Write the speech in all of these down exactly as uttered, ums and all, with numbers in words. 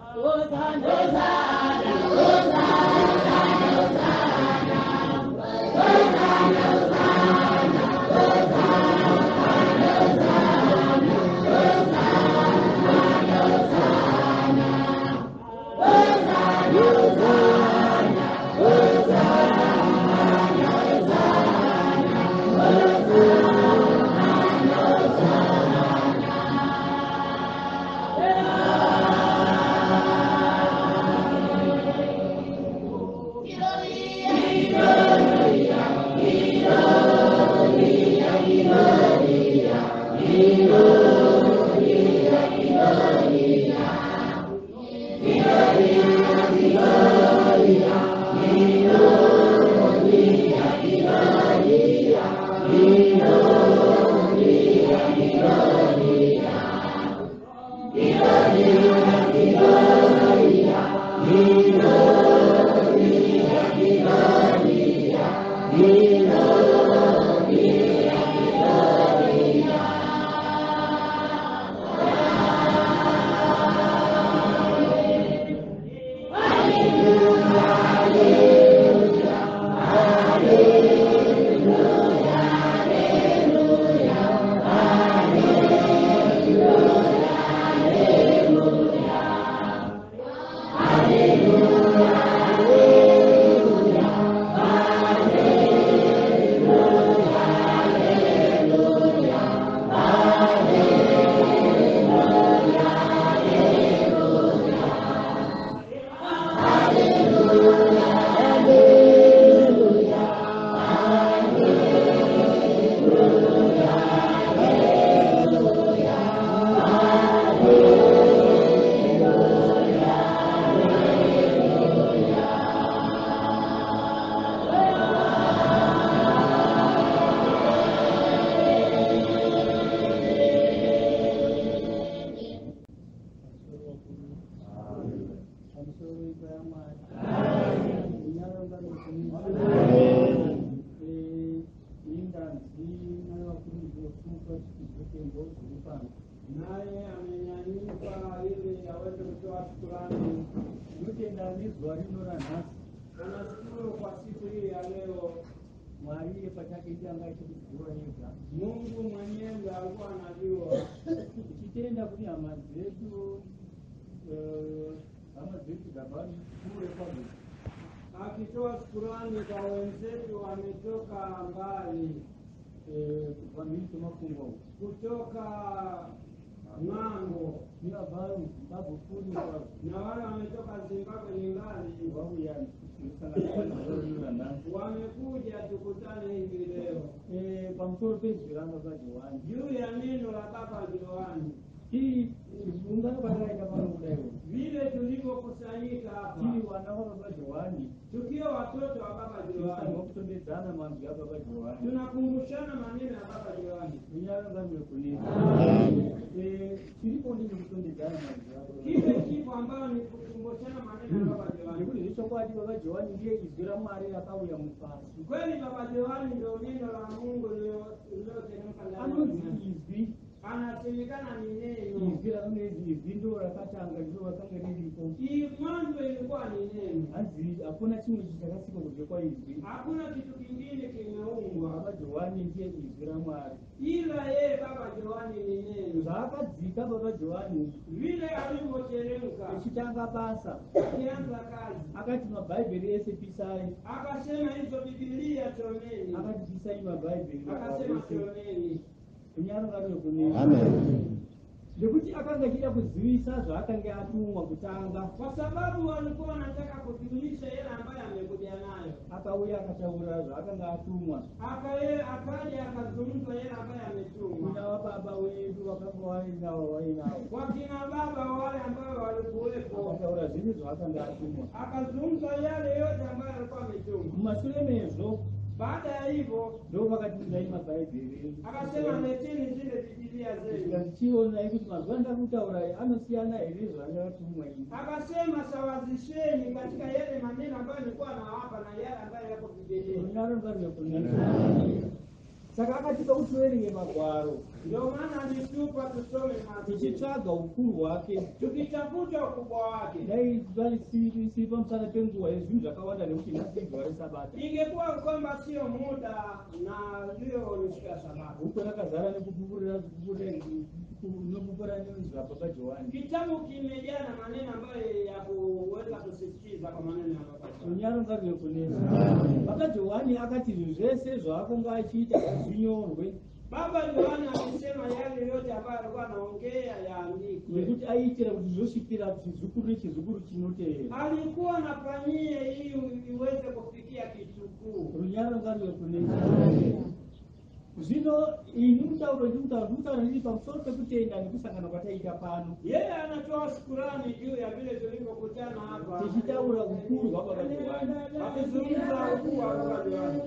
naye amenyanyuka ili aweze kutoa shukrani. Mtendalizwa hilo na nasi. Tunashukuru kwa siku hii ya leo. Mwaliye patake ile ambayo tulikuwa hivi. Mungu mwenyewe alikuwa anajua. Kitenda kulia mazetu eh kama zetu dabani kule kwa Mungu. Akitoa shukrani kwa wenzetu wametoka mbali. Eh kwa nini tunafunga kutoka Mango ni abaru babu kuni kwa na wale wametoka Zimbabwe ningali wao yani wamekuja tukutane hivi leo eh kwa msoro pesi ranga za Johane juu ya neno la Baba Johane. Hii ungana baadaye kama leo vile tulivyokusanyika hapa hii wanao Baba Johane tukiwa watoto wa Baba Johane tunakutendezana mambo ya Baba Johane tunakumbushana maneno ya Baba Johane nyaranga nimekulia eh kilipo ndio kutendezana mambo kile kipo ambao ni kukumbushana maneno ya Baba Johane kile hicho kwa Baba Johane ndiye izira mari akao ya mfasi kweli. Baba Johane ndio neno la Mungu leo leo tena ndani anasemekana ni neno kila mwezi vindo rakatangazwa kama nilipo hii mwanzo ilikuwa ni neno azi hakuna chini kitakatifu kujekwa hivi hakuna kitu kingine kimeungwa. Baba Johane ndiye Ibrahimu ila yeye Baba Johane ni neno zaka zika. Baba Johane vile alivyoteremka kitanga basa akianza kazi akatuma Bible ese pisai akasema hizo Biblia chomeni akatisai maBible akasema chomeni. Amen. Lekuti akanga kila kuziwisa zo akanga atumwa kutanga kwa sababu walikuwa wanataka kutumisha yeye ambaye amekuja nayo. Akauya akashauri zo akanga atumwa akaye akaja akazungumza yeye ambaye ametumwa na baba wetu wakapoa nao wainao kwa kina baba wale ambao walikuwepo akaura zini zo akanga atumwa akazungumza yale yote ambayo alikuwa ametumwa mashule mezo. Baada ya hivyo ndio wakati tunaima Bible akasema leteni zile Biblia zenu sio na hivi tunazenda kutaura anasiana elizo anatumwa hivi akasema sawazisheni katika yale maneno ambayo nilikuwa nawapa na yale ambayo yako Biblia. Saka akatika kutuerenge magwaro. Ndio maana alitupa tusome maandiko. Tichitsvaga ukuru wake, tukitafuta ukubwa wake. Dai zvali si si pamusana penguva yezvinhu zvakawanda nekuti nhasi zuva reSabata. Ingekuwa kwamba sio muda na leo ni siku ya Sabato. Huko nakazara nekupupurira kupupurira nekupupurira nezwi la Baba Johane. Kitabu kimejaa na maneno ambayo ya kuweza kusisitiza kwa maneno ya Baba Johane. Unyaro ngavye kunena. Baba Johane akati zvese zvaakanga achiita zvinyorwe. Baba Johane alisema yale yote ambayo alikuwa anaongea yaandikwe. Nekuti aitira kuti zvosvikira chizukuru nechizukuru chinoteera. Alikuwa anafanyia ili iweze kufikia kitukuu. Runyaro ngavye kunena. Zvino ini mutauro ndimutauro ndimutauro ndiri pamusoro pekutenda nekusangana kwataita pano. Yeye anatoa shukrani juu ya vile tulivyokutana hapa. Tichitaura ukuru hwababa Johane. Akizungumza ukuu wa Baba Johane.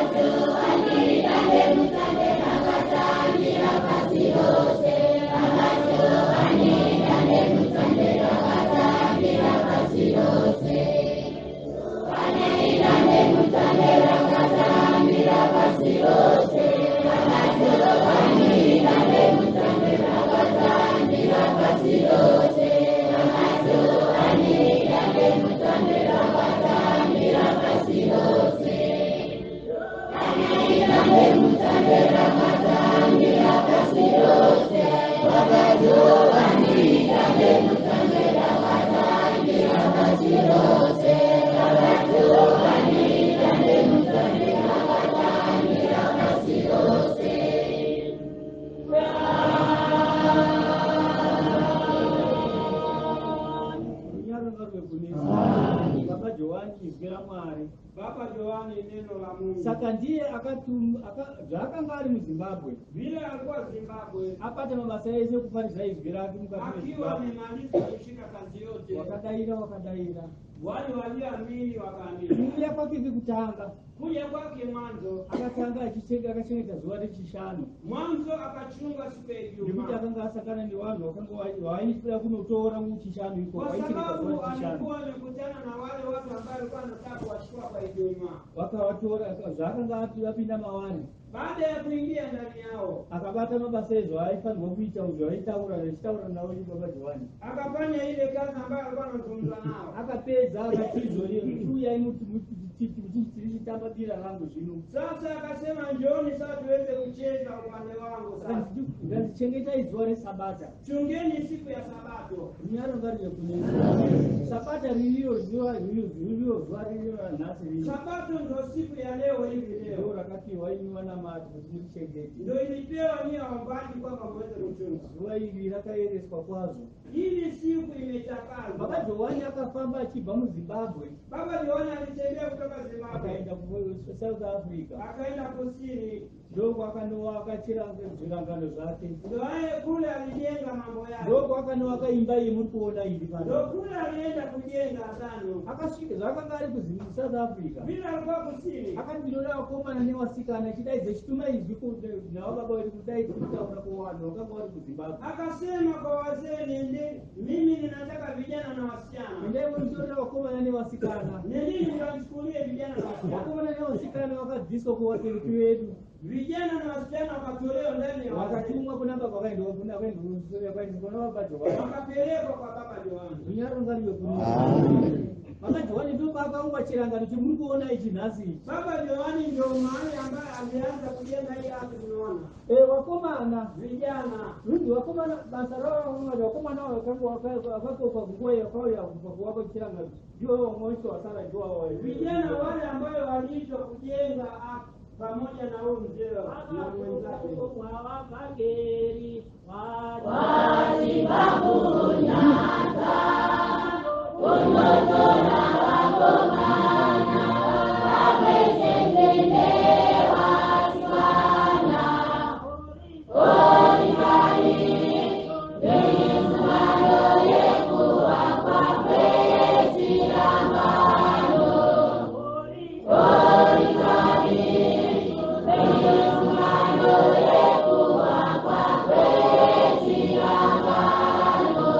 Baba Johane izwi raMwari. Baba Johane neno la Mungu. Saka ndiye akatum zvakanga ari muZimbabwe. Vile alikuwa Zimbabwe. Apata mabasa ese kufarisa izwi rake mukati akiwa amemaliza kushika kazi yote. Wakadaira wakadaira. Wale walioamini wakaamini. Kuja kwake kutanga. Kuja kwake mwanzo akatanga achichenga akachengeta zuva rechishanu. Mwanzo akachunga siku ya Ijumaa. Ndikuti akanga asakana nevanhu vakanga waifira kunotora muchishanu iko waichengeta zuva rechishanu. Alikuwa amekutana na wale watu ambao walikuwa wanataka kuwachukua kwa Ijumaa. Wakawatora zvakanga apinda mavari. Baada ya kuingia ndani yao akabata mabasa ezo aifanirwa kuita uzvo aitaura achitaura navo Baba Johane. Akafanya ile kazi ambayo alikuwa anazungumza nao. Akapedza akatizori uyai muti tichitamba bira rangu zvino. Sasa akasema njooni sasa tuweze kucheza upande wangu sasa. Ngazichengetai zuva reSabata. Chungeni siku ya Sabato. Runyaro ngaruje kunena. Sabata ririyo zuva ririyo zuva ririyo nhasi ririyo. Sabato ndio siku ya leo hivi leo. Ndio rakati wainiwa na mati kuchengeta. Ndio ilipewa ni waombaji kwamba muweze kuchunga. Zuva hili rakaereswa kwazo. Hili siku imetakazwa. Baba Johane akafamba achibva muZimbabwe. Baba Johane alitembea kutoka Zimbabwe akaenda ku South Africa. Akaenda kusini. Ndio akanoa akachira zvirangano zvake. Ndio yeye kule alijenga mambo yake. Ndio akanoa akaimba iyi muri kuona iyi pano. Ndio kule alienda kujenga zano. Akasvika zvakanga ari kuZimbabwe South Africa. Bila alikuwa kusini. Akandinoda vakomana nevasikana chidaidze chituma izvi navo baba vedu kudai kutaura kuvanhu vakanga vari kuZimbabwe. Akasema kwa wazee nende mimi ninataka vijana na wasichana. Ndio mtoto vakomana nevasikana. Nendini mkachukulie vijana na wasichana. Vakomana nevasikana vakadziswa kuvabereki vedu. Vijana na wasichana wakatolewa ndani ya wakatumwa kunamba kwakaenda kuna kwenda kuna Baba Johane. Wakapelekwa kwa Baba Johane. Runyaro ngariwe kuna. Baba Johane ndio akaungwa chirangano chimuri kuona ichi nhasi. Baba Johane ndio mahali ambaye alianza kujenga hii hapa tunaona. Eh, wakomana vijana. Ndio wakomana basa rao wao wakomana wakangu wakako kwa kugoya kwa ya kwa chirangano. Ndio mwisho wa sala ndio wao. Vijana wale ambao waliitwa kujenga hapa pamoja na huyu mzee na mwenzake kwa mageri wali babunyaka unotora wakomana amesendelewa sana olimani benyumano yekuwa kwa pesi ramano olimani benyumano yekuwa kwa pesi ramano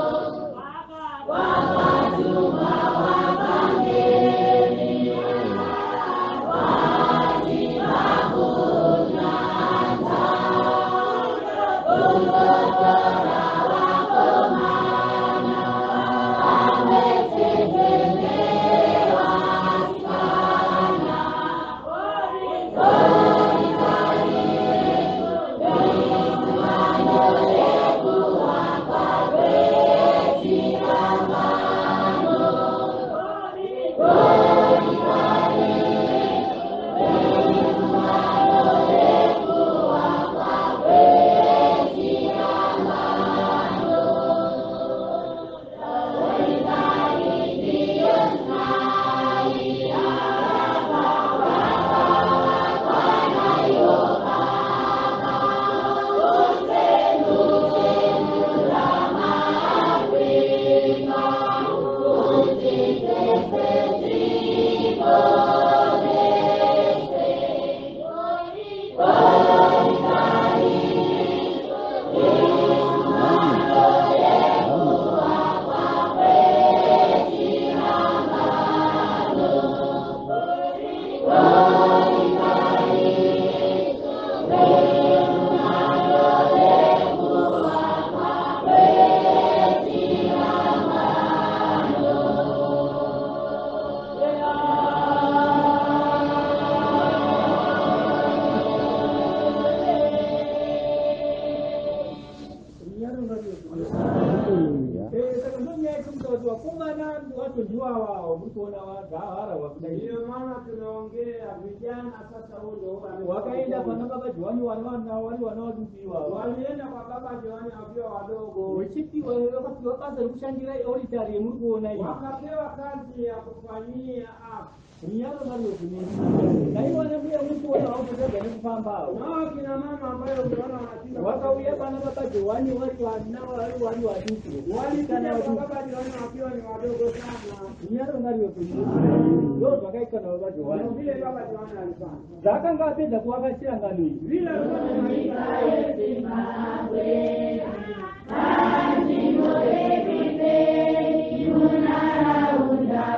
Yesu mtoto wa kumana watu ndio wao mtuona wahara wakudai. Ndio maana tunaongea vijana sasa huyo wakaenda kwa Baba Johane wanaona wale wanaodukiwa. Walienda kwa Baba Johane wakiwa wadogo. Wichipi wale wakati wakaanza kushangilia olitari mtuona hivi. Wakapewa kazi ya kufanyia hapa. Nialo nalo kunini. Na hiyo wanaambia mtu wao hautaka ni kupamba. Na kina mama ambayo unaona wanatinda wakauya kwa Baba Johane wale wanao wale wale waduku. Wali kana kwa Baba Johane wakiwa ni wadogo sana. Nialo nalo kunini. Ndio wakaika na Baba Johane. Vile Baba Johane alifanya. Zaka ngapi za kuwakashia ngani? Vile alifanya Zimbabwe. Kandi morebite unaraunda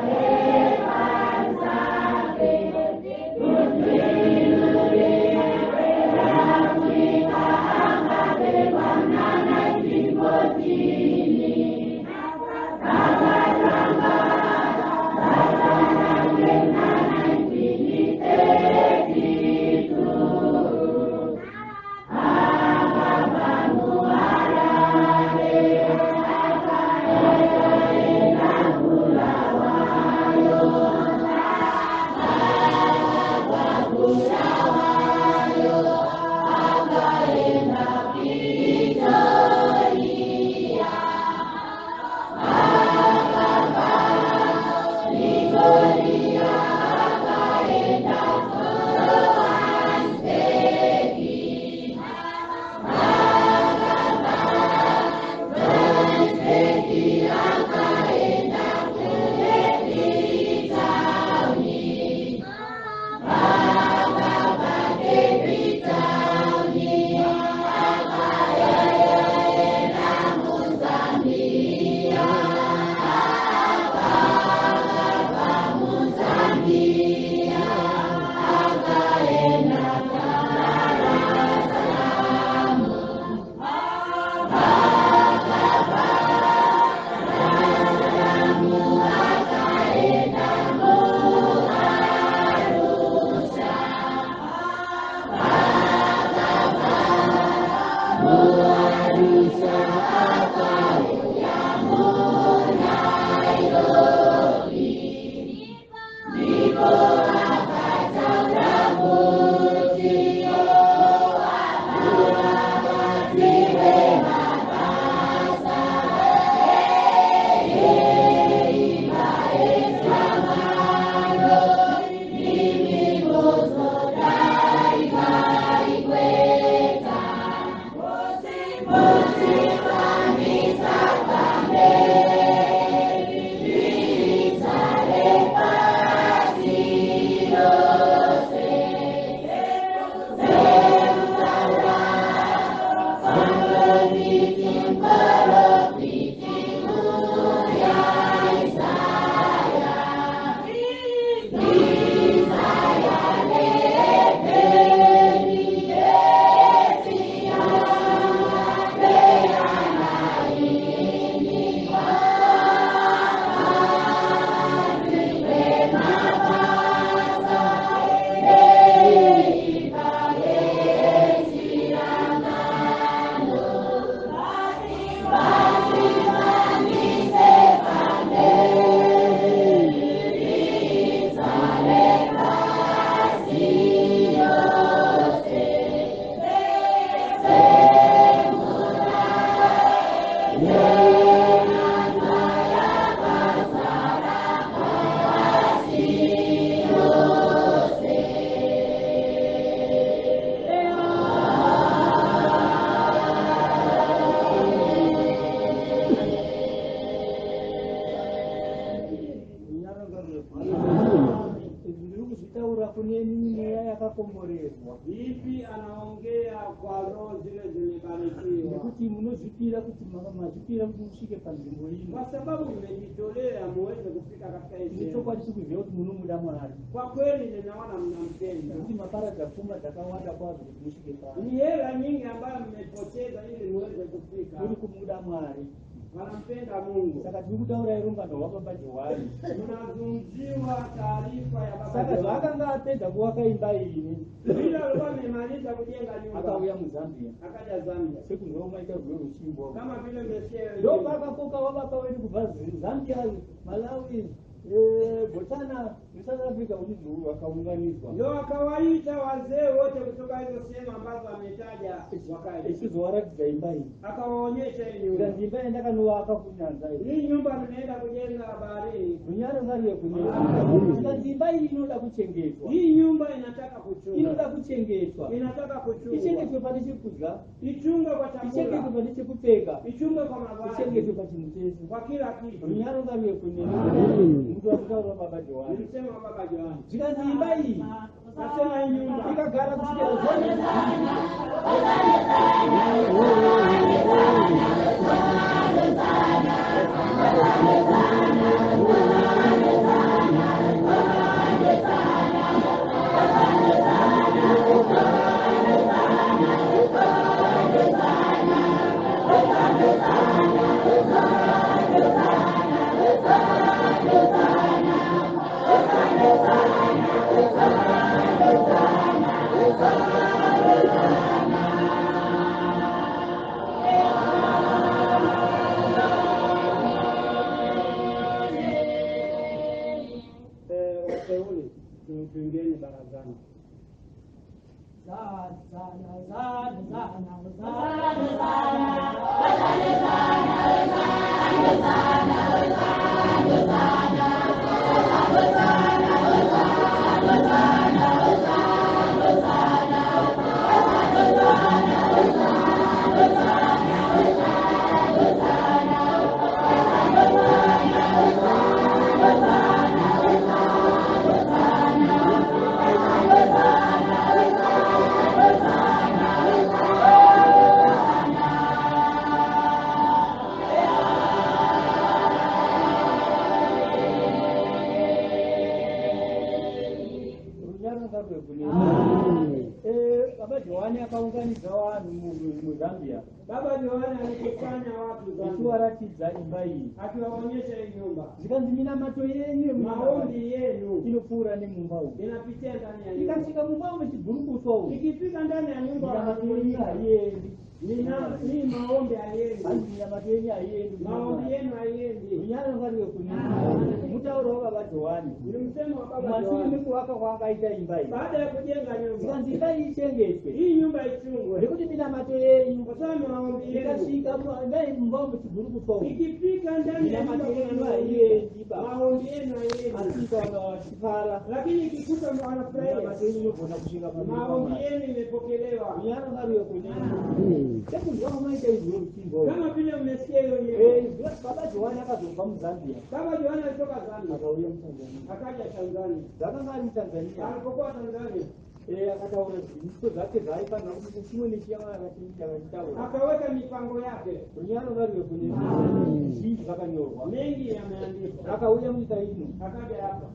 Hivi anaongea kwa roho zile zimebarikiwa. Kuti mnozipira kuti mazipira mshike panzimbo hii. Kwa sababu mmejitolea muweze kufika katika hii. Nicho kwa siku vyote munumu damu hali. Kwa kweli ninaona mnampenda. Kuti mapara za kuma takawanda kwa mshike pale. Ni hela nyingi ambayo mmepoteza ili muweze kufika. Ili kumuda mwari. Wanampenda Mungu. Saka tukutaura irunga ndo Baba Johane. Tunazungumziwa taarifa ya Baba Saka wakanga apenda kuwakaimba hii. Bila alikuwa amemaliza kujenga nyumba. Akauya Mzambia. Akaja Zambia. Siku ndio maika vyo rushimbo. Kama vile mmesikia. Ndio paka koka wababa wewe Zambia, Malawi, eh, Botswana, South Africa ulizo wakaunganishwa. Ndio akawaita wazee wote kutoka hizo sehemu ambazo ametaja wakaja. Isizo warati imbai. Akawaonyesha hii nyumba. Ndio imbai ndaka no wakafunyanza. Hii nyumba tunaenda kujenga baharini. Kunyaro ngari ya kunyaro. Ndio imbai inoda kuchengetwa. Hii nyumba inataka kuchunga. Inoda kuchengetwa. Inataka kuchunga. Ichengezwe pale chikuza. Ichunge kwa chakula. Ichengezwe pale chikupeka. Ichunge kwa mavazi. Ichengezwe pale mchezo. Kwa kila kitu. Kunyaro ngari ya kunyaro. Mtu akitaka Rwababa Johane. Nilisema Baba Johane. Zikazi imbai. Nasema hii nyumba. Ikagara kusikia zote. Tuingieni barazani. Sana sana sana sana sana Baba Johane akaunganiza watu mu Zambia. Baba Johane alikusanya watu Zambia. Akiwaratidza imbai. Akiwaonyesha hii nyumba. Zikanzimina mato yenyu maombi yenu inopfuura nemumba umu. Inapitia ndani ya nyumba. Ikasvika mumba umu chiburukutwa umu. Ikifika ndani ya nyumba mato yenyu haiendi. Nina ni maombi haiendi. Azimina mato yenyu haiendi. Maombi yenu haiendi. Unyaro ngariwe kunini. Mutauro wa Baba Johane. Nilimsema wa Baba Johane. Johane. Masume kwa wakaita imbai. Baada ya kujenga nyumba. Zikanzi imbai ichengezwe. Hii nyumba ichungwe. Ndikuti mina mato yenyu. Kwa sababu maombi yenu. Ikasvika imbai mumba umu chiburukutwa umu. Ikifika ndani ya nyumba haiendi. maombi yenu haiendi. Asika wakifara. Lakini ikikuta mwanafurahia maombi yenu imepokelewa. Unyaro ngariwe kunini. Kama vile umesikia hiyo nyimbo. Baba Johane akatoka Mzambia. Baba Johane alitoka Zambia. Akauya Mtanzania. Akaja Tanzania. Zakanga ari Tanzania. Alipokuwa Tanzania. Eh akataura zviso zvake zvaifana kuti chimwe nechiyama akachita akachitaura. Akaweka mipango yake. Unyaro ngariwe kunini. Zvinji zvakanyorwa. Mengi yameandikwa. Akauya munyika ino. Akaja hapa.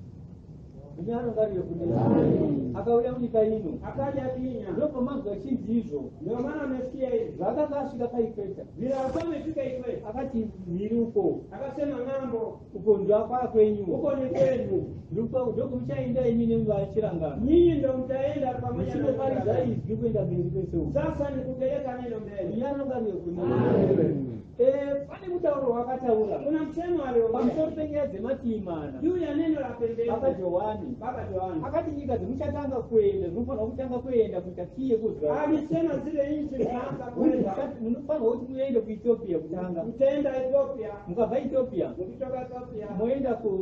Unyaro ngariwe kunini. Akauya munyika ino. Akaja Kenya. Ndio pamanzwa chinzi izvo. Ndio maana amesikia hivi. Zvakanga asvika paikweta. Bila alikuwa amefika Ikweta. Akati miri uko. Akasema ng'ambo. Uko ndio kwa kwenyu. Uko ni kwenu. Ndipo ndio kumchaenda imini ngachiranga. Nyinyi ndio mtaenda pamoja na Mshimo pale ndipo enda mbele pesa. Sasa ni kupeleka neno mbele. Yana ngariyo kunini. Eh pane mutauro wakataura. Kuna msemo aliongea. Pamusoro penyaya dzematimana. Juu ya neno la pembeni. Baba Johane. Baba Johane. Akati nyika dzimuchatanga kuenda, munofanira kutanga kuenda kuita kiye kuzva. Alisema zile nchi zinaanza kwenda. Munofanira kuti muende ku Ethiopia kutanga. Mtaenda Ethiopia. Mukabva Ethiopia. Mkitoka Ethiopia. Muenda ku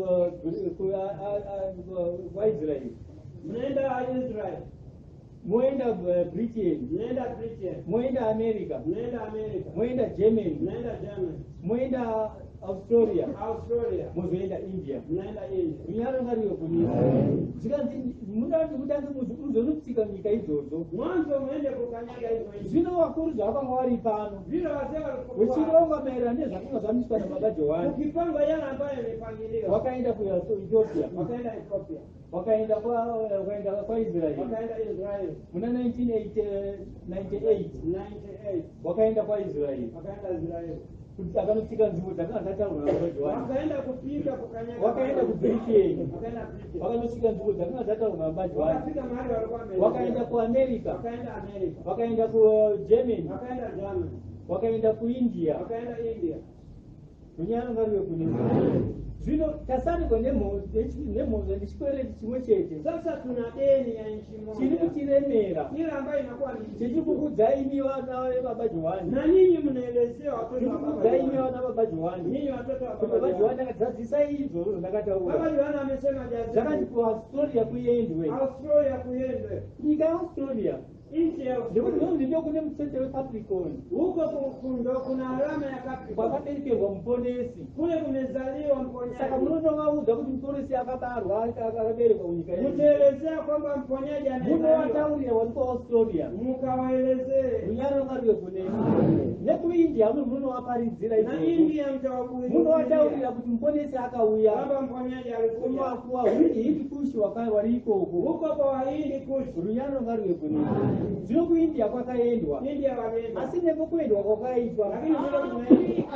ku Israel. Mnaenda Israel. Muenda Britain. Mnaenda Britain. Muenda America. Mnaenda America. Muenda Germany. Mnaenda Germany. Muenda Australia. Australia. Muzoenda India. Mnaenda India. Unyaro ngariyo kunini. Zikanzi muda kutange muzonotsika nyika idzodzo. Mwanzo muende kukanyaga hizo nchi. Zvino wakuru zvakanga vari pano. Vile wazee walikuwa. Wechironga maererano nezvakanga zvamiswa naBaba Johane. Ukipanga yale ambayo yamepangiliwa. Wakaenda ku Ethiopia. Wakaenda Ethiopia. Wakaenda kwa wakaenda kwa Israel. Wakaenda Israel. Muna nineteen ninety-eight. ninety-eight. Wakaenda kwa Israel. Wakaenda Israel. Akanotsika nzvimbo dzakanga dzataurwa naBaba Johane. Wakaenda kupika kukanyaga. Wakaenda ku Britain. Wakaenda Britain. Wakanotsika nzvimbo dzakanga dzataurwa naBaba Johane. Wakafika mahali walikuwa Amerika. Wakaenda ku America. Wakaenda America. Wakaenda ku Germany. Wakaenda Germany. Wakaenda ku India. Wakaenda India. Runyano ngariwe kunema. Zvino tasari kone nemhozo ndichikwere chimwe chete. Sasa tuna deni ya nchi moja. Chiri kutiremera. Ile ambayo inakuwa ni Tichikukudzai imi vana Baba Johane. na ninyi mnaelezea watoto wa Baba Tikukudzai imi Johane. vana Baba Johane. Ninyi watoto wa Baba Baba Johane Johane. akadzadzisa izvo zvakataura. Baba Johane amesema jazi. Zvakandipiwa story yakuendwe. Australia kuende. Nyika yaAustralia. Nchi ya Ndikuti Australia. ndiko kune mutsetse weCapricorn. Huko kundo kuna alama ya Capricorn. Kwakaberekerwa muponesi. Kule kumezaliwa Saka mponyaji. munotovaudza kuti muponesi akabarwa akaberekwa kunyika yedu. Mutaelezea kwamba mponyaji anazaliwa. Munovataurira vari kuAustralia. Mukawaelezee. Runyaro ngariwe kunema. Nekuindia munovaparidzira Na izvozvo. India mtawakuiza. Munovataurira kuti muponesi akauya. Kwamba mponyaji alikuja. Unowakuwa hindi kushi wari ikoko. Huko kwa Wahindi kushi. Runyaro ngariwe kunema. Zvino kuindia kwakaendwa. India wagenda. Asi nekokuendwa kwakaitwa. Lakini vile kunaenda.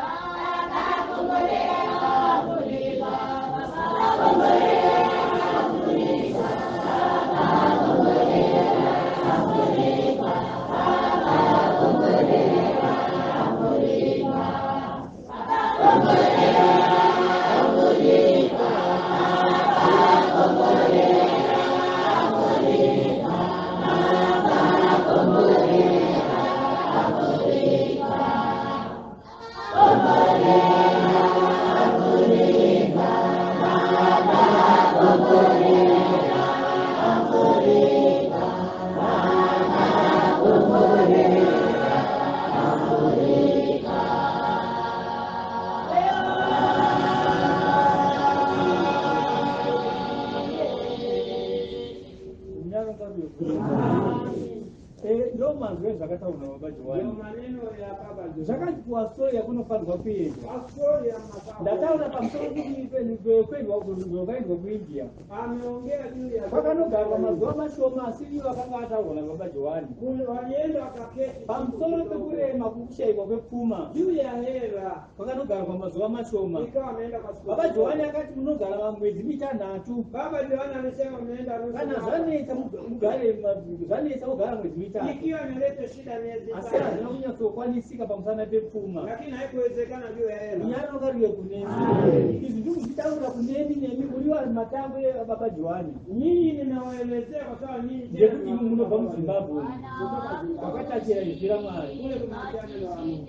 Ndo manzwe zvakataura Baba Johane. Ndio maneno ya Baba Johane. Zvakachipiwa story yakunofanirwa kuendwa. Australia Masowe. Ndataura pamusoro kuendwa kuendwa kuIndia. Ameongea juu ya Kwakanogarwa mazuva mashoma asi ivo vakanga vataurwa naBaba Johane. walienda wakaketi Pamusoro pekurema kukushaikwa kwepfuma. juu ya hela. Kwakanogarwa mazuva mashoma. Ikawa ameenda kwa siku. Baba Johane akati munogara mwedzi mitanhatu. Baba Johane alisema ameenda nusu. Kana mwaka. zvanetsa mugare zvanetsa kugara mwedzi mitatu. Ikiwa imeleta shida miezi Asi tano. hazvina kunyatsokwanisika pamusana pepfuma. Lakini haikuwezekana juu ya hela. Runyaro ngariwe kunemi. Izvi ndikuzvitaura kunemi nemi muriwa matambo eBaba Johane. Nyinyi ninawaelezea kwa sababu nyinyi Ndekuti imi munobva muZimbabwe. Kwakatachira izvi raMwari. kule kumsikia neno la Mungu.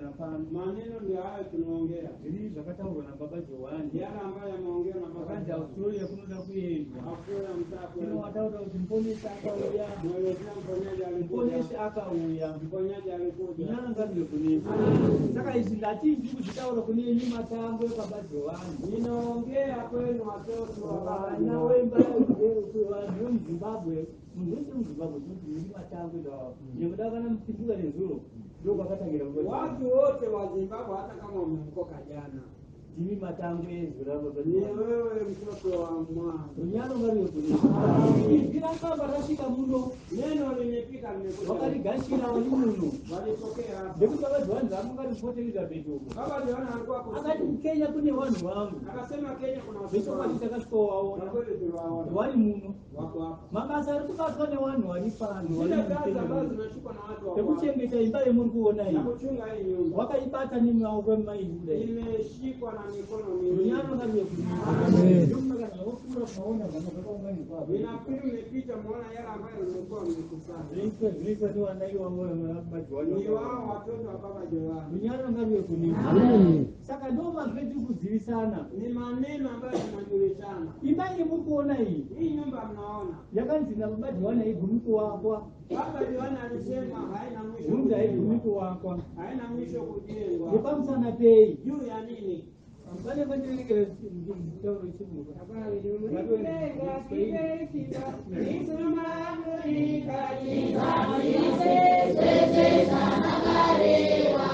napana. Maneno ndio haya tunaongea. Ili zakataurwa na Baba Johane. Yale ambayo ameongea na Baba Kanja story ya kunoda kuyenga. Hakuna mtako. Kino wataota utimponesha akauya. Mwelezea mponyaji alikuja. Mponesha akauya. Mponyaji alikuja. Nyana ngabyo kunisa. Saka izindati ndiku zitaura kuni nyuma tangu Baba Johane. Ninaongea kwenu watoto wa Baba Na wewe mbaya ujero kwa Zimbabwe. Mwenye Zimbabwe nyuma tangu ndo. Nimedaka na mpinduka lezuro. Ndio kakatangira kwa watu wote wa Zimbabwe hata kama umeokoka jana. Jimi matangu ezurabo Ni wewe mtoto wa mwana. Unyano ngari yokunika. Bila kamba rashika muno. Neno limepika limekuja. Wakati gashira wali muno. Walitokea hapa. Ndio Baba Johane zamu ngari poteliza bejo. Baba Johane alikuwa kwa Akati Kenya kuni wanu wangu. akasema Kenya kuna watu. Bejo kwa kitakasko waona. Na kweli tuliwaona. Wali muno. Wako hapa. Mama sasa tukatone wanu walifanya. Zile kazi ambazo zinashikwa na watu wa. Tekuchengeta imbaye Mungu ona hii. Na kuchunga hii nyumba. Wakaipata nini au kwa mai ile. Imeshikwa na mikono miwili. Unyano ngari yokunika. Amen. Jumla kana okura kuona kama kwa ngani kwa. Ninafikiri umepita muona yale ambayo ulikuwa umekusanya. Niko niko ni wanaiwa moyo na Baba Johane. Ni wao watoto wa Baba Johane. Unyano ngari yokunika. Saka ndoma kwetu kuzili sana. Ni maneno ambayo tunajulishana. Imani Mungu ona hii. Hii nyumba mnaona. Yakanzi na Baba Johane hii gumiko wako. Baba Johane alisema haina mwisho. Mungu hii gumiko wako. Haina mwisho kujengwa. Ni pamoja na bei. Juu ya nini? Mbona kwa nini kile ndio simu? Habari ndio. Lenga kile kiba. Nisema ni kajiza. Sisi sana karewa.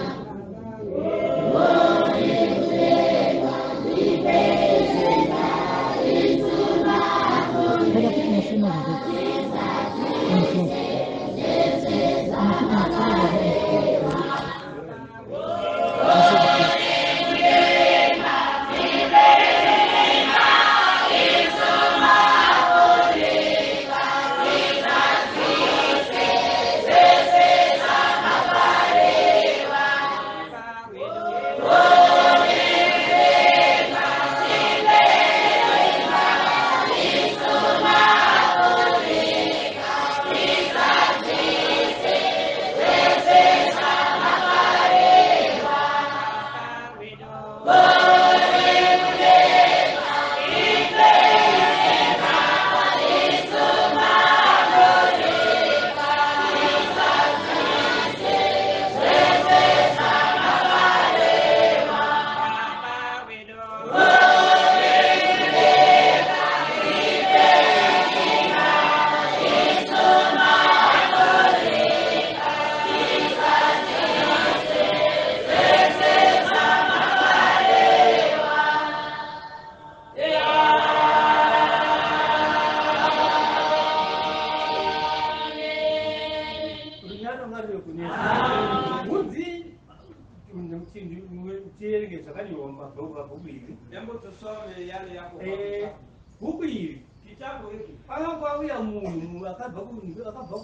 Jambo tusome yale yako. Eh, huku hivi. Kitabu hiki. Anakuwa huya Mungu akava akava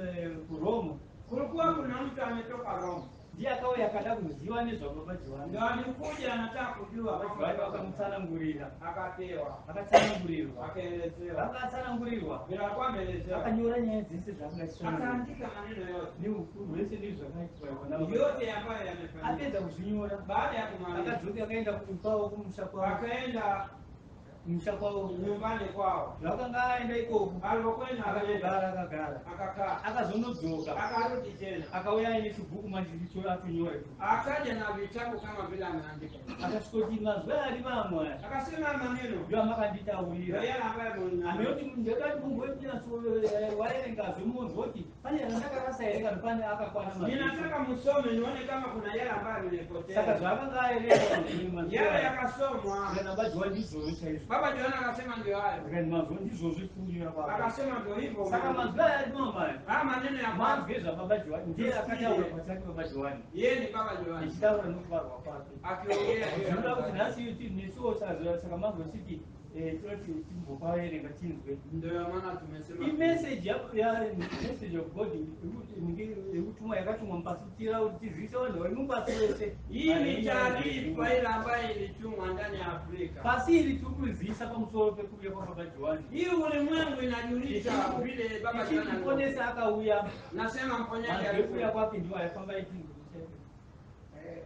ku Roma. Kulikuwa kuna mtu ametoka Roma. Ndiye akawa yakada kuziwa ni zwa Baba Johane. Ndio alikuja anataka kujua Baba akamtana ngurira. akapewa. Akatana ngurirwa. Akaelezewa. Akatana ngurirwa. Bila kwa ameelezewa. Akanyura nyezi zisizakasoma. Akaandika maneno yote. Ni ukuru wese ndizo akaitwa na Yote ambayo yamefanyika. apenda kuzinyura. Baada ya kumaliza Akazuka akaenda kumpao kumshakwa. akaenda Mshakwa nyumbani kwao. Wakanga enda iko. Alipokwenda akaenda Akagara akagara. akakaa. Akazonozoka. Akarudi tena. Akauya ile kibuku manjilicho atunyore. Akaja na vitabu kama vile ameandika. Akashikoti mazwali mama. Akasema maneno. Ndio makandita ulira. Ndio yale ambayo mwana. Ameyoti mjadala Mungu wetu na so wale ngazi Mungu wote. Pale anataka sasa ile kanipande akakwa na maji. Ninataka msome nione kama kuna yale ambayo nimepotea. Sasa zakanga ile Yale yakasomwa. na Baba Johane ndizo hizo. Baba Johane akasema ndio hayo. Akani mazo ndizo zifunyo hapa. Akasema ndio hivyo. Sasa mazwali mama. Ah, maneno ya Mwanzo kwanza. za Baba Johane ndiye akaja unapataka Baba Johane. Yeye ni Baba Johane. Nishitaura nuko kwa wapate. Akiongea Ndio kwa nasi yote ni sio sasa sasa mambo siki eh tuati timbo kwa ile ngatinzwe. ndio maana tumesema Hii message hapo ya message of God ni utuma yakatumwa mpasitira utizisho ndio Mungu asiweze. hii ni taarifa ile ambayo ilitumwa ndani ya Afrika. Basi ili tukuzisa kwa msoro pe kuja kwa Baba Johane. Hii ulimwengu inajulisha vile Baba Johane aliponesa akauya. Nasema mponyaji alikuja kwa pindu ya kwamba hiki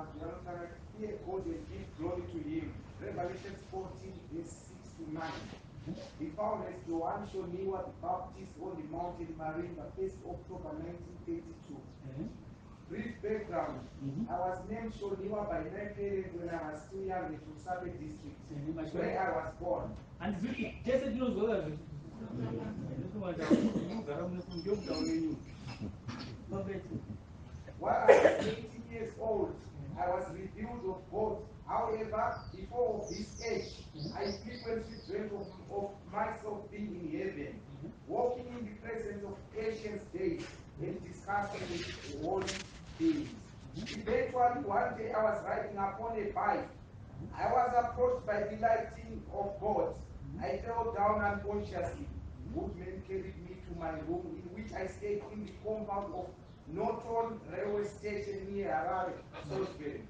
fear God and give glory to Him. Revelation fourteen, verse six to nine. He found as Johane Masowe the Baptist on the mountain Marinda, first October nineteen thirty-two. Mhm. Brief background. Mhm. I was named Masowe by my parents when I was still young in Musabe district, Mhm. where I was born. And Zuki, just as you know, I While I was eighteen years old, I was revealed of God. However, before this age, I frequently dreamt of, of myself being in heaven, walking in the presence of ancient days and discussing with holy beings. Eventually, one day I was riding upon a bike. I was approached by the lighting of God. I fell down unconsciously. Woodmen carried me to my room, in which I stayed in the compound of Norton railway station near Harare, Salisbury.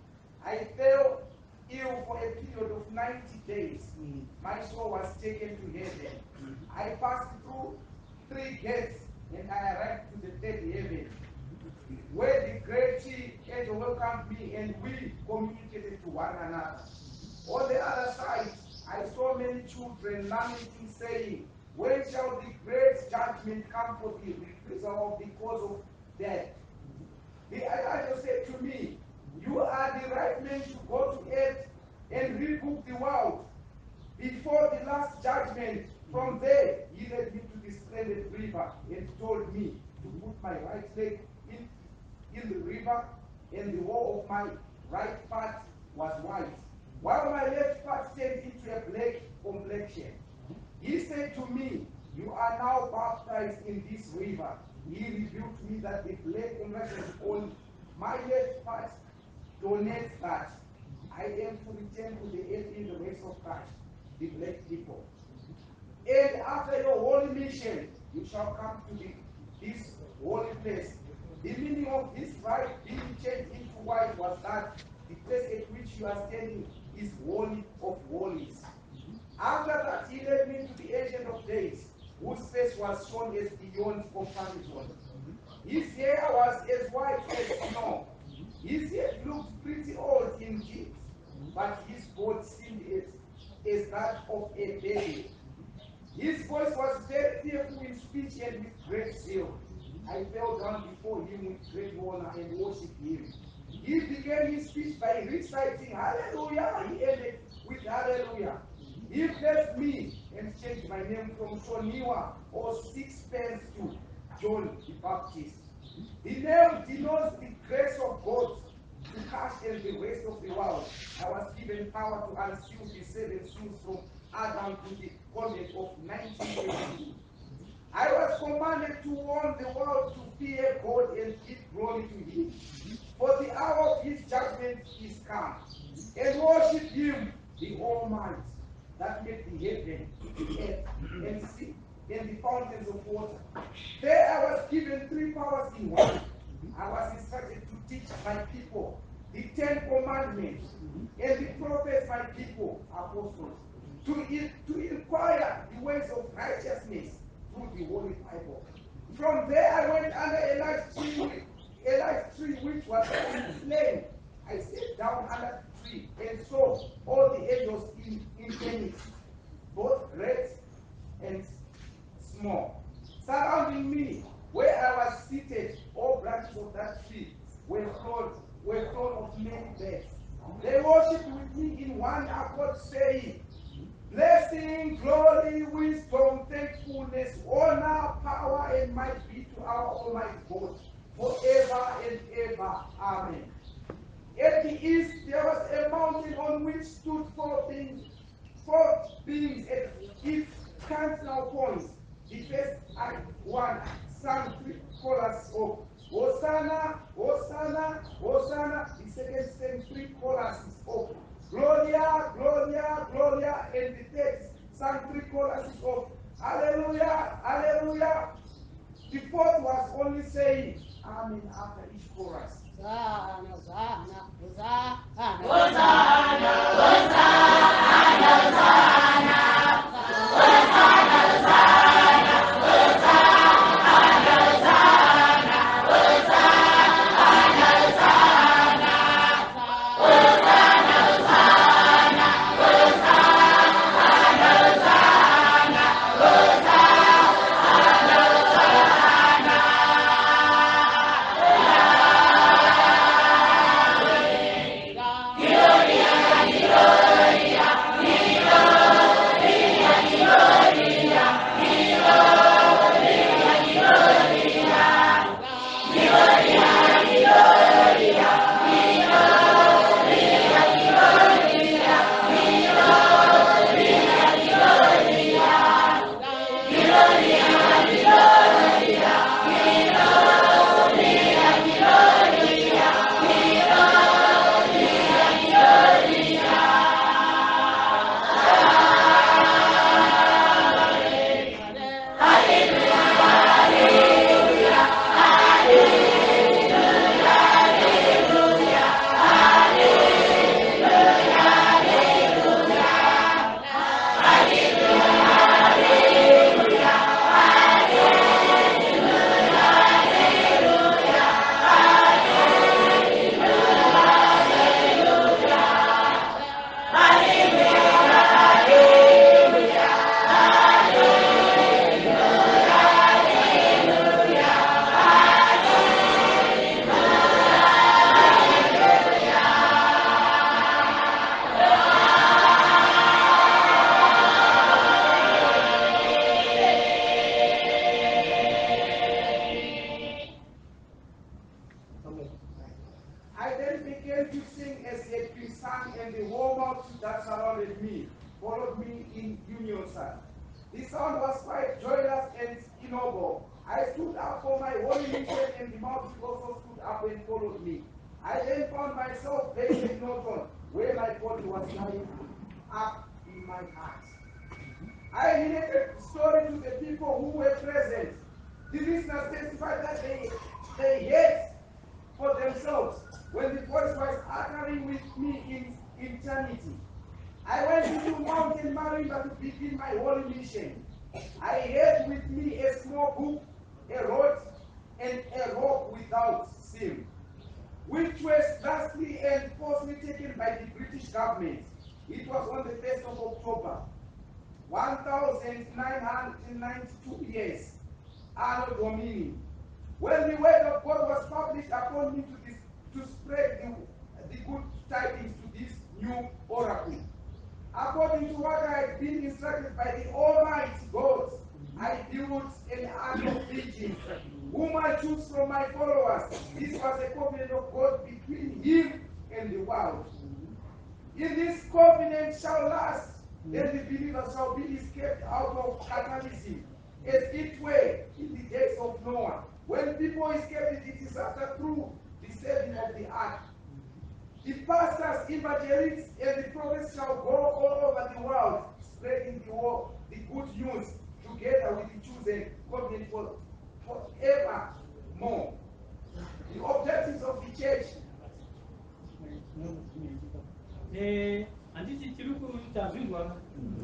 I fell ill for a period of ninety days. My soul was taken to heaven. I passed through three gates and I arrived to the third heaven, where the great angel welcomed me and we communicated to one another. On the other side, I saw many children lamenting, saying, when shall the great judgment come for the reprisal of the cause of death? The angel said to me, you are the right man to go to earth and rebook the world before the last judgment. From there, he led me to the splendid river and told me to put my right leg in, in the river, and the wall of my right part was white, while my left part turned into a black complexion. He said to me, you are now baptized in this river. He revealed to me that the black complexion on my left part donates that I am to return to the earth in the race of Christ, the black people. And after your holy mission, you shall come to the, this holy place. The meaning of this right being changed into white was that the place at which you are standing is holy of holies. After that, he led me to the Ancient of Days, whose face was shown as beyond comparison. His hair was as white as snow. His head looked pretty old indeed, but his body seemed as, as that of a baby. His voice was very fearful in speech and with great zeal. I fell down before him with great honor and worshipped him. He began his speech by reciting Hallelujah. He ended with Hallelujah. He blessed me and changed my name from Masowe or sixpence to John the Baptist. The name denotes the grace of God to cast and the rest of the world. I was given power to unseal the seven seals from Adam to the convent of nineteen eighty-two. I was commanded to warn the world to fear God and give glory to Him, for the hour of His judgment is come, and worship Him, the Almighty, that made the heaven, the earth, and sea, and the fountains of water. There I was given three powers in one. I was instructed to teach my people the Ten Commandments, and the prophets my people, apostles, to, to inquire the ways of righteousness through the Holy Bible. From there I went under a large tree, a large tree which was slain. I sat down under the tree and saw all the angels in, in tennis, both great and small, surrounding me. Where I was seated, all branches of that tree were full, were full of many birds. They worshipped with me in one accord, saying, blessing, glory, wisdom, thankfulness, honor, power, and might be to our Almighty God, forever and ever. Amen. At the east there was a mountain on which stood four beings, four beings at its cardinal points. The first one sang three choruses of Hosanna, Hosanna, Hosanna. The second sang three choruses of Gloria, Gloria, Gloria, and the third sang three choruses of Hallelujah, Hallelujah. The fourth was only saying Amen after each chorus. Hosanna, Hosanna, Hosanna, Hosanna, Hosanna, Hosanna, Hosanna, Hosanna, Hosanna, Hosanna, then began to sing as he had been sung, and the whole multitude that surrounded me followed me in unison. The sound was quite joyous and inaudible. I stood up for my holy mission, and the multitude also stood up and followed me. I then found myself laying in Norton, where my body was lying up in my heart. I related the story to the people who were present. The listeners testified that they, they heard for themselves when the voice was uttering with me in eternity. I went into Mountain Marimba to begin my holy mission. I had with me a small book, a rod, and a rope without seam, which was lastly and falsely taken by the British government. It was on the first of October, one thousand nine hundred ninety-two years, Anno Domini, when the word of God was published upon me to, this, to spread the, the good tidings to this new oracle. According to what I had been instructed by the Almighty God, I built an army of virgins, whom I chose from my followers. This was a covenant of God between him and the world. In this covenant shall last, then the believer shall be escaped out of cataclysm, as it were in the days of Noah. When people escaped, it is after through the saving of the ark. The pastors, evangelists, and the prophets shall go all over the world, spreading the, war, the good news together with the chosen covenant for forevermore. The objectives of the church. Eh, anditi chiruku mtazungwa.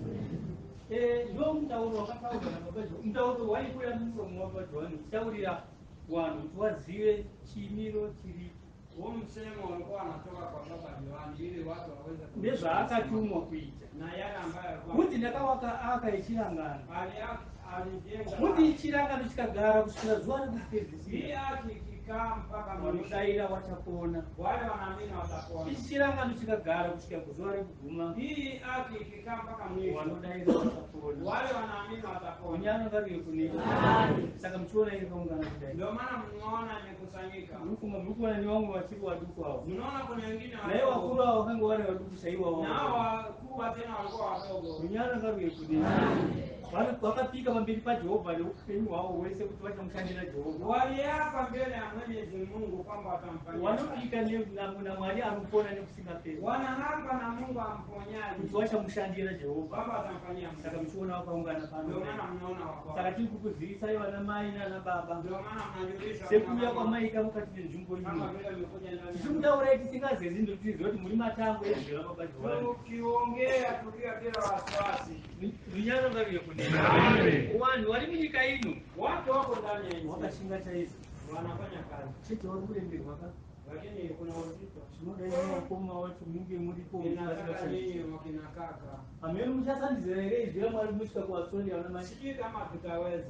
Eh, ndio mtauro wakataura na babaji. Mtauro walikuwa mtu mmoja Johane. Shaurira wanu tuwaziwe chimiro chiri. Huo msemo walikuwa wanatoka kwa Baba Johane ili watu waweze Ndeza akatumwa kuita. Na yale ambayo Kuti ndakawaka akaichirangana. ali alijenga. Kuti ichirangana chikagara kusvika zuwa rekupedzisira. Hii haki ikikaa mpaka Vanodaira vachapona. wale wanaamini watapona. Ichirangana chikagara kusvika kuzuwa rekuguma. Hii haki ikikaa mpaka mwisho Vanodaira vachapona. wale wanaamini watapona. Unyano ngariyo kunika. Saka mchiona ile kaungana kudai. Ndio maana mnaona imekusanyika. Mukuma mukuma ni wangu wachiku waduku hao. Mnaona kuna wengine Na hiyo wakuru hao kango wale waduku saiwa wao. na wakubwa tena walikuwa wadogo. Unyano ngariyo kunika. Wale wakapika mambili pa Jehova leo upenyu wao wese kuti vachamshandira Jehova. Waliapa mbele ya Mwenyezi Mungu kwamba watamfanyia. Wanopika ni na Mwali anopona nekusingapera. Wanaapa na Mungu amponyaji. Kuti vachamshandira Jehova. Baba atamfanyia. Saka mchiona wakaungana pano. Ndio maana mnaona wako. Saka tiri kukuzivisa iwo ana mai nana baba. Ndio maana mnajulisha. Sekuya kwa mai kamukati nenzvimbo kama ino. vile nimekuja ndani. Zimutaura iti singazezi ndotizwa kuti muri matango ezvira Baba Johane. Ukiongea tulia bila wasiwasi. Runyano ngariyo kunika. Wanhu vari munyika ino Watu wako ndani ya nchi. wakashinga chaizvo Wanafanya kazi. chete vari kuremberwa ka Lakini kuna uzito. zvinodaira vakoma wacho munge muripo Inataka nyinyi wakina kaka. amene muchasandizira here izvi ramwari musvika kuaustralia vana mai Sijui kama tutaweza.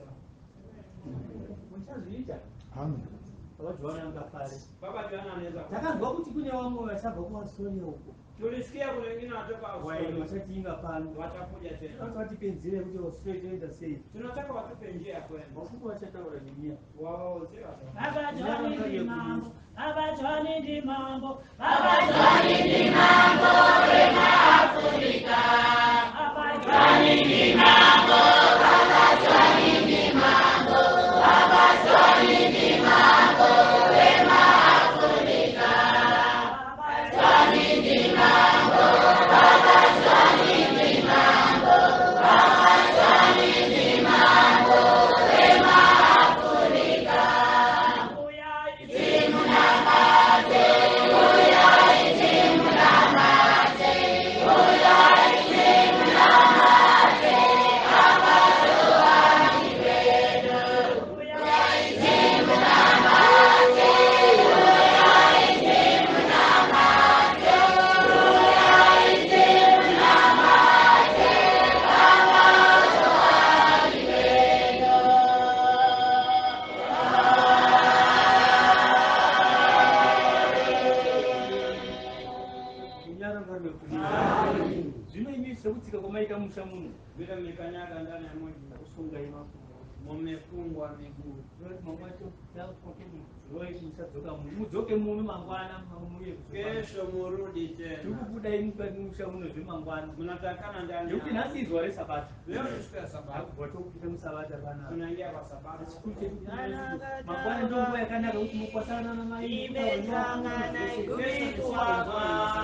muchazviita Baba Johane angafare Baba Johane anaweza. takanzwa kuti kune vamwe vachabva kuaustralia uko Tulisikia kuna wengine wanatoka waini Australia. vachatinga pano Watakuja tena. vati vatipenzire kuti australia toenda sei Tunataka watupe njia ya kwenda. vafuku vachataura nemiya Wao sio. Baba Johane ndi mambo, Baba Johane ndi mambo, Baba Johane ndi mambo, wema Afrika. Baba Johane ndi mambo, Baba Johane ndi mambo, Baba Johane ndi mambo, wema Afrika. Johane ndi mambo, Baba Johane ndi mambo, Baba Johane ndi mambo, wema Afrika. Timu na mate, uya timu na mate, uya timu na mate, Baba Johane Rwendo. Uya timu na mate, uya timu na mate, uya timu na mate, Baba Johane Rwendo. runyano ngariyo kunika zvino imi sekutsika kwamaita musha muno Vile mlikanyaga ndani ya mji. kusunga imapo mumefungwa miguu. Kesho murudi tena. Mnatakana ndani. Leo ni siku ya Sabato. Tunaingia kwa Sabato. Imetangana ikumiku hapa.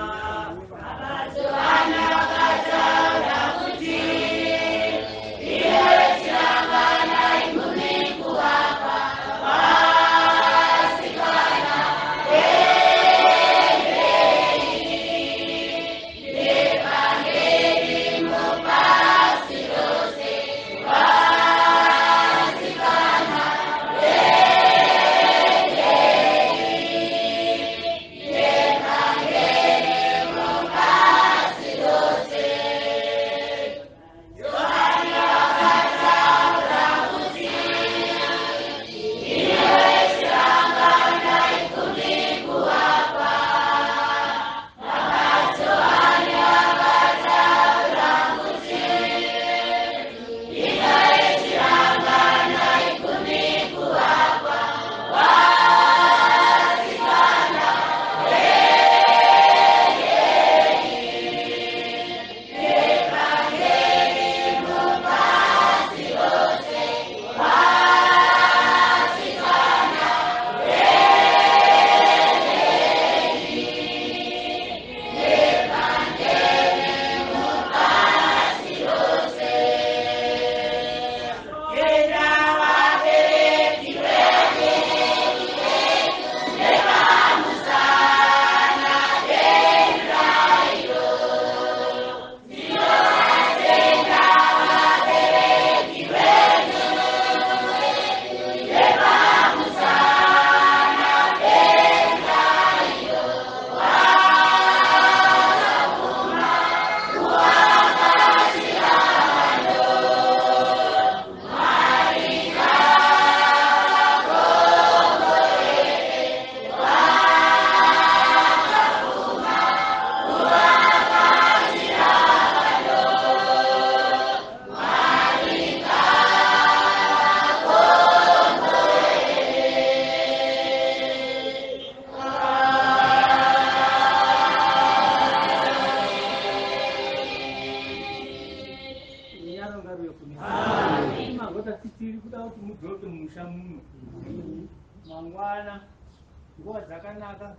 Mangwana, nguva dzakanaka,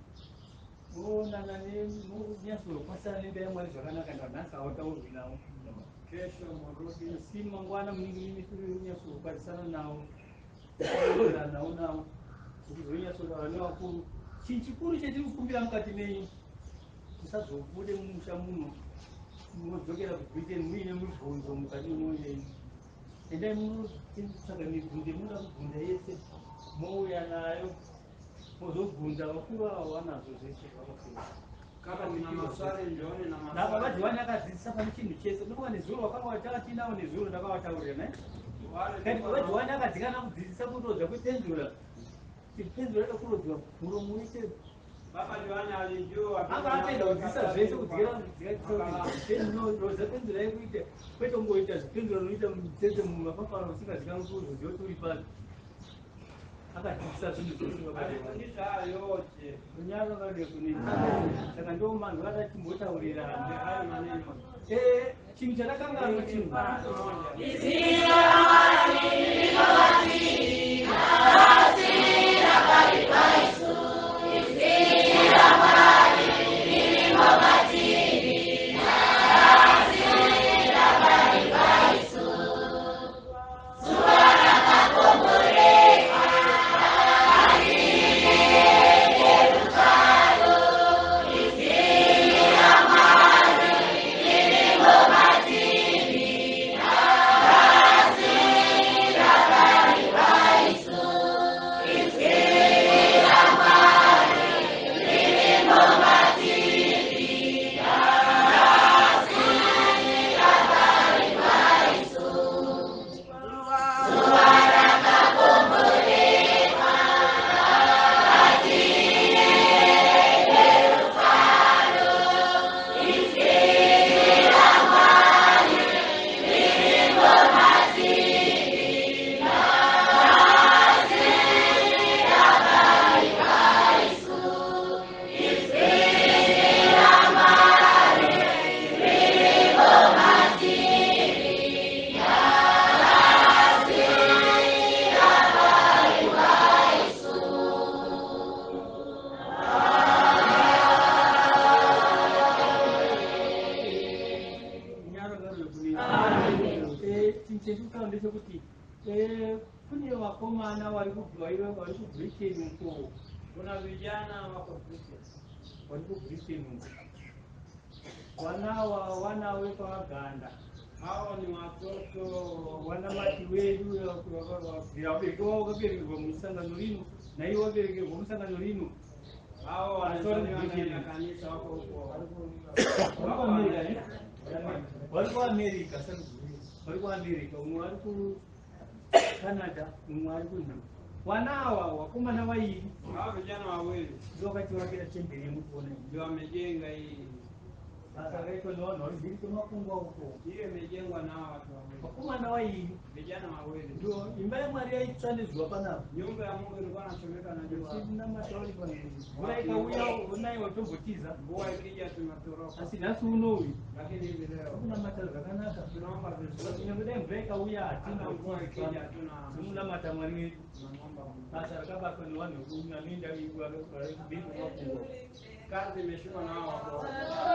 muonana nemunyasoro pasana nendaya mwari zvakanaka ndanhasi hawataurwi nawo. Kesho murudi si mangwana munenge munyasoro munyasoro kwarisana nawo, kuoera nawo nawo, kuti zonyasoro nevakuru. Chinhu chikuru chetiri kukumbira mukati menyu, musazobude mumusha muno, munodzokera kuBritain muine mibvunzo mukati memwoyo yenyu. Endai munotsvaga mibvunzo munoda kubvunza yese. Mouya nayo muzobvunza vakuru avo vanazvo zvese zvakapera. Kama kuna maswali njooni na maswali. Na Baba Johane akadzidzisa pane chinhu chese. Ndokuva nezuro wakanga tinawo nezuro ndakavataurira ne. Kati Baba Johane akadzikana kudzidzisa kurodzwa kwepenzura. Penzura inokurodzwa kuro muite. Baba Johane alijua. Anga atenda kudzidzisa zvese kudzikira kudzidzisa penzura yekuite. Kwete kungoita zvipenzura unoita mutsetse mumapaparo usingazikanwi kuzoziva kuti uri pasi. Akadzidzisa zvinhu zvose alifundisha hayo yote. Kunyaro ngade kunita. Saka ndo manhu vada timbotaurira hayo maneno. Eh, chinhu chakanga ari chinhu. Izira mari mari asira bari baisu. Izira mari mari asira bari baisu. Suara kakomore. ndechekuti eh kune vakomana vari kubva vari kuBritain uko. Kuna vijana wako Britain. Vari kuBritain uko. Wanawa wanawe pavaganda. Hao ni watoto Wana mati wedu wabereka wakaberekerwa musangano rino naivo waberekerwa musangano rino. hao wanazaliwa ndani ya kanisa wako huko. Wako Amerika eh? Wako Amerika sasa. Wako Amerika, umwe wari ku Canada, umwe wari ku wanawa wakomana vairi. Hao vijana wawili Ndio wakati wakira tembele mkuona ndio wamejenga hii. sasa kaiko no no ndio tunafungwa huko. Hiyo imejengwa na hawa watu wawili. Wakomana vairi Vijana wawili. ndio imba ya Maria itsanizwa pana. Nyumba ya Mungu ilikuwa inachomeka na jua. Sina mashauri pana. Bora ikauya unayo watombotiza. Mvua ikija tunatoroka. Sasa nasu unowi. Lakini hivi leo Kuna mataza kanaka. tunaomba vizuri. Nyingine mveka uya atina Hata mvua ikija tuna Muna matamari. tunaomba Mungu. Sasa kama kwa wani kuna linda hiyo bibi wako. Kazi imeshuka na hawa wako.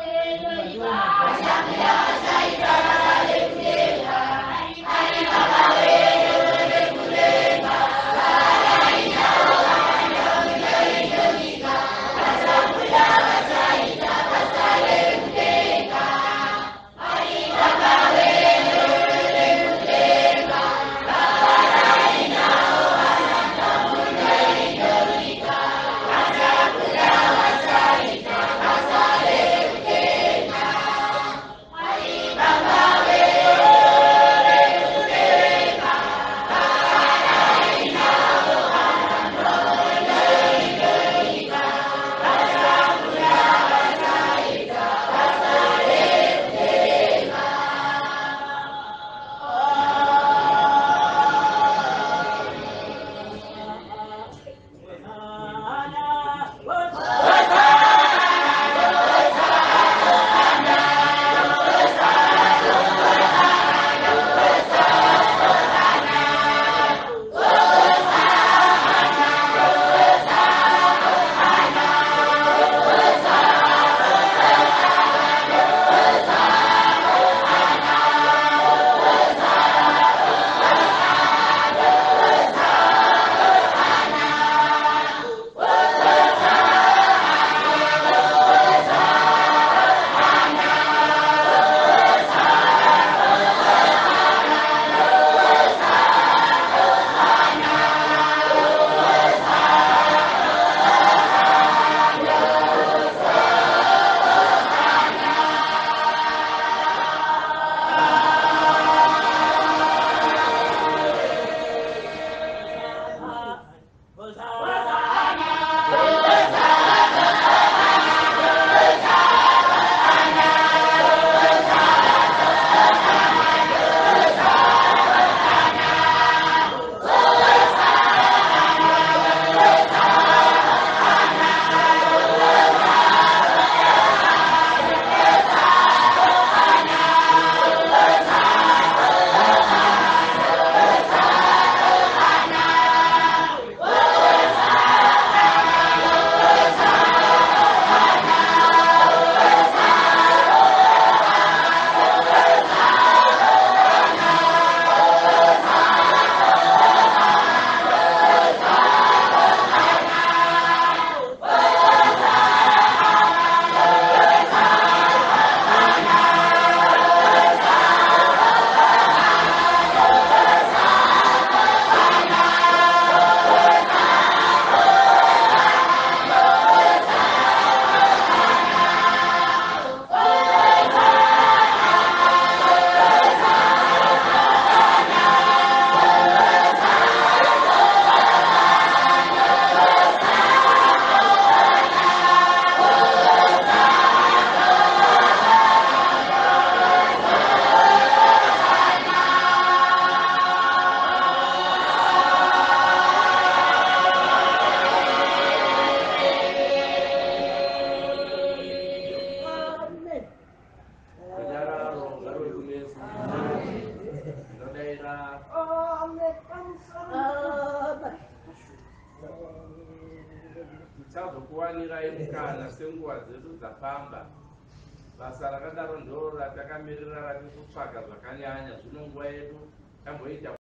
tichazokuwanira mukana senguva dzedu dzafamba. Basa rakadaro ndiro ratakamirira rati kutsvaga zvakanyanya. Zvino nguva yedu tamboita